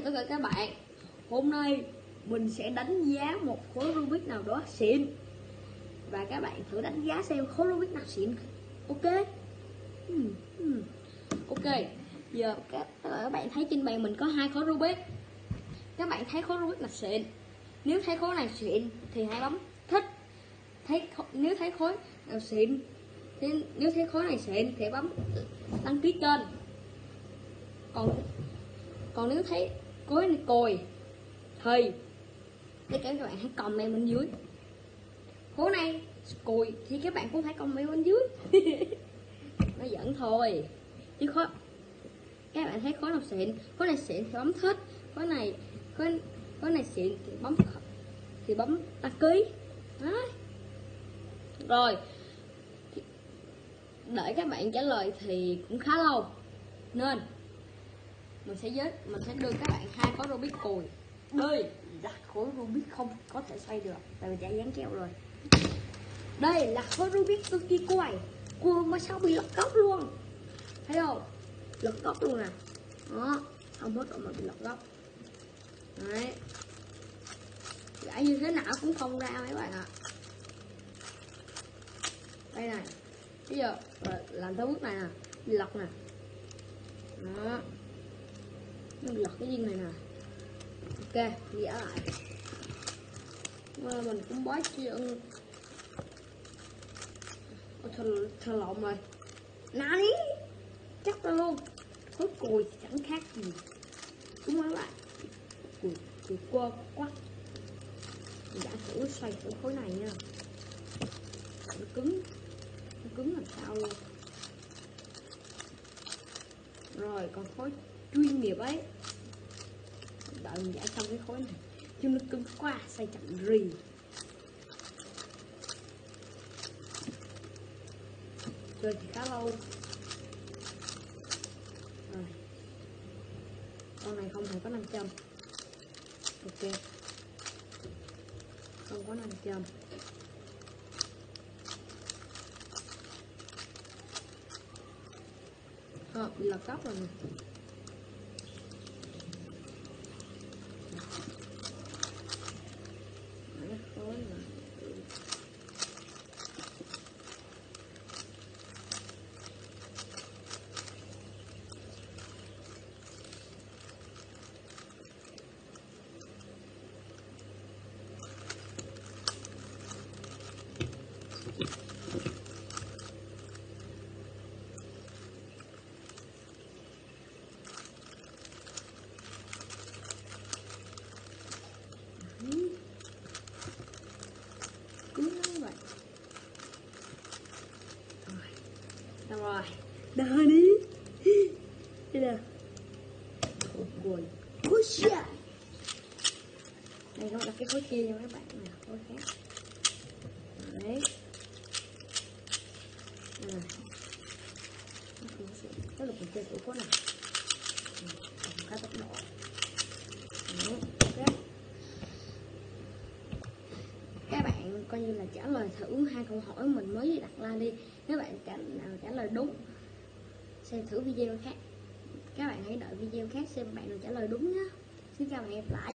tất cả các bạn. Hôm nay mình sẽ đánh giá một khối Rubik nào đó xịn, và các bạn thử đánh giá xem khối Rubik nào xịn. Ok. Ok. Giờ các bạn thấy trên bàn mình có 2 khối Rubik. Các bạn thấy khối Rubik nào xịn? Nếu thấy khối này xịn thì hãy bấm thích. Nếu thấy khối nào xịn nếu thấy khối này xịn thì bấm đăng ký kênh. Còn nếu thấy khối này cùi thì tất cả các bạn hãy comment bên dưới. Khối này cùi thì các bạn cũng hãy comment bên dưới. Nó giỡn thôi chứ khối. Các bạn thấy khối nào xịn, khối này xịn thì bấm thích, khối này xịn thì bấm đăng ký. Đó. Rồi đợi các bạn trả lời thì cũng khá lâu, nên mình sẽ đưa các bạn 2 khối Rubik cùi. Đây là khối Rubik không có thể xoay được tại vì đã dán keo rồi. Đây là khối Rubik cực kỳ cùi mà sao bị lật góc luôn, thấy không? Lật góc luôn nè. Đó, không hết rồi mà bị lật góc. Đấy, gãi như thế nào cũng không ra mấy bạn ạ. Đây này, bây giờ làm tới bước này nè, lật nè. Đó, mình lật cái viên này nè. Ok, vẽ lại. Mình cũng bói chuyện. Thờ lộn rồi. Nãy chắc ra luôn. Khối cùi chẳng khác gì. Đúng không các bạn? Cùi qua quá. Mình đã thử xoay thử khối này nha. Nó cứng làm sao luôn. Rồi còn khối chuyên nghiệp ấy, đợi mình giải xong cái khối này chứ nó cứng quá, xoay chậm rì. Chơi thì khá lâu. Rồi con này không thể có 500. Ok, không có 500. Bị lật góc rồi nè. Rồi, đợi đi. Đây nè. Buồn. Đây nó là cái khối kia nha các bạn nè, khối khác. Đấy. Nè. Nó là mình chơi của khối này. Khá tốc độ. Đấy. Okay. Các bạn coi như là trả lời thử 2 câu hỏi mình mới đặt ra đi. Nếu bạn nào trả lời đúng, xem thử video khác. Các bạn hãy đợi video khác xem bạn nào trả lời đúng nhé. Xin chào và hẹn gặp lại.